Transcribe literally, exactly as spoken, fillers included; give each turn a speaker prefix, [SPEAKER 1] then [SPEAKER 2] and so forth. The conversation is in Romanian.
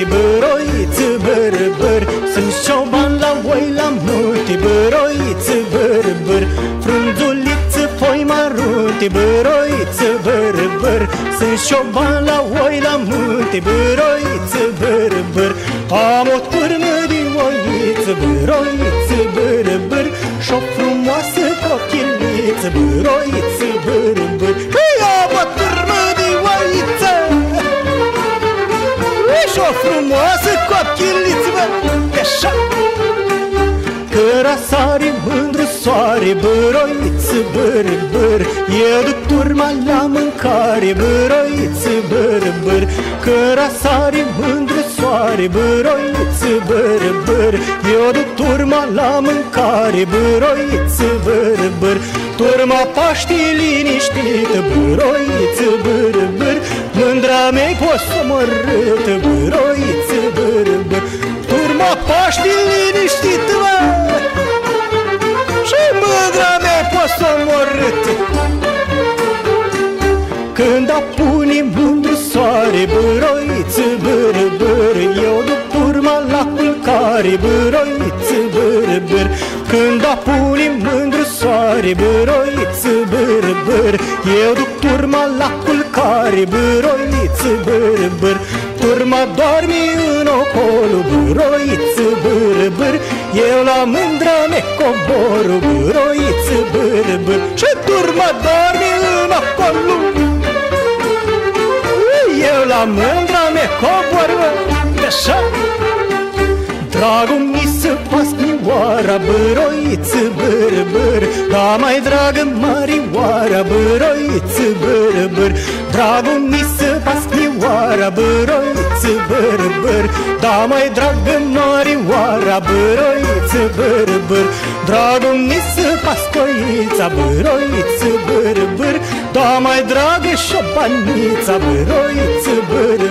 [SPEAKER 1] băroiță, băr, băr. Sunt șoban la oi la munte, băroiță, băr, băr. Frunzuliță, foi marunte, băroiță, băr, băr. Sunt șoban la oi la munte, băroiță, băr, băr. Am o turmă de oiță, băroiță, băr, băr. Și-o frumoasă cochiliță, băroiță, băr, băr. Am o turmă de oiță și-o frumoasă cochiliță, bă, așa. Căra sare mândru soare, băroiță, băr, băr. Eu duc turma la mâncare, băroiță, băr, băr. Căra sare mândru soare, băroiță, băr, băr. Eu duc turma la mâncare, băroiță, băr, băr. Turma Paște liniștită, băroiță, băr, băr. Mândra mea-i posomorâtă, băroiță, băr, băr. Turma Paște liniștită, bă, și mândra mea-i posomorâtă. Când apune mândru soare, băroiță, băr, băr. Eu duc turma la culcare, băroiță, băr, băr. Când apune mândru soare, băroiță, băr, băr. Eu duc turma la culcare, băroiță, băr, băr. Turma doarme în ocolo, băroiță, băr, băr. Eu la mândra mea cobor, băroiță, băr, băr. Și turma doarme în ocolo, eu la mândra mea cobor, așa. Dragul mi se pasnioara, băroiță, băr, băr. Da, mai dragă mărioara, băroiță, băr, băr. Dragul mi se pasnioara, băroiță, băr, băr. Da, mai dragă mărioara, băroiță, băr, băr. Dragul mi se pascoița, băroiță, băr, băr. Da, mai dragă șopanița, băroiță, băr,